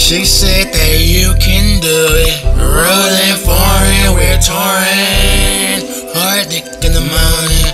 She said that you can do it. Rolling foreign, we're touring. Hard dick in the morning.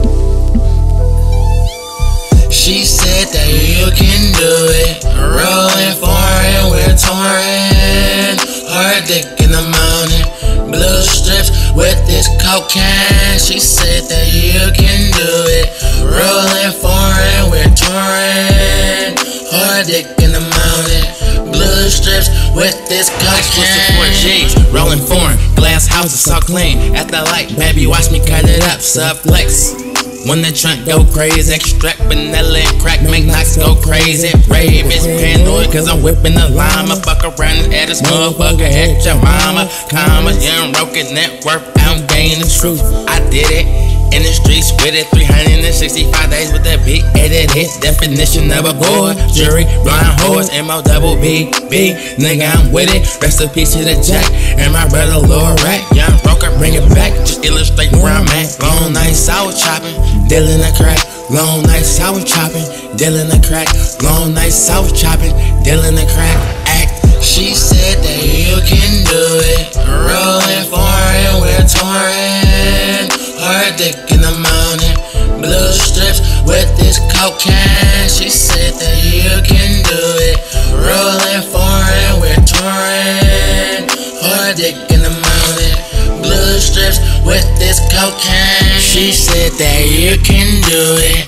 She said that you can do it. Rolling foreign, we're touring. Hard dick in the morning. Blue strips with this cocaine. She said that you can do it. Rolling foreign, we're touring. Hard dick in the morning. Blue strips with this cocaine. 4Gs, rolling foreign, glass houses so clean. At the light, baby, watch me cut it up, subflex. When the trunk go crazy, extract vanilla and crack, make knocks go crazy. Rave is paranoid, cause I'm whipping the llama. Fuck around and add this motherfucker at your mama. Commas, young broken net worth, I'm gaining the truth. I did it. In the streets with it, 365 days with that big edit hit. Definition of a gore, jury, blind horse, M-O-double-B, B, nigga, I'm with it. Rest in peace to the jack, and my brother Lord Rat. Young broker, bring it back, just illustrate where I'm at. Long nights I was chopping, dealing the crack. Long nights I was chopping, dealing the crack. Long nights I was chopping, dealing the crack. Act. She said that you can do it. Rolling foreign, we're touring. Hard dick in the morning. Blue strips with this cocaine. She said that you can do it. Rolling foreign, we're touring. Hard dick in the morning. Blue strips with this cocaine. She said that you can do it.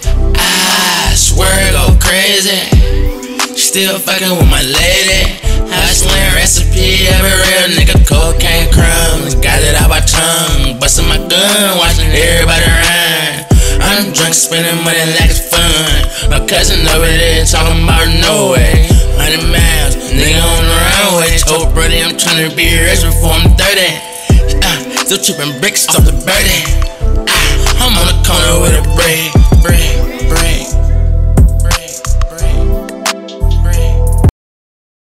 I swear go crazy. Still fucking with my lady. Hustling recipe of a real nigga, cocaine crumbs. Got it out my tongue, busting my gun, watching everybody run. I'm drunk, spending money like it's fun. My cousin over there talking about no way. 100 miles, nigga on the runway. Told Brody I'm tryna be rich before I'm 30. Still tripping bricks off the birdie. I'm on the corner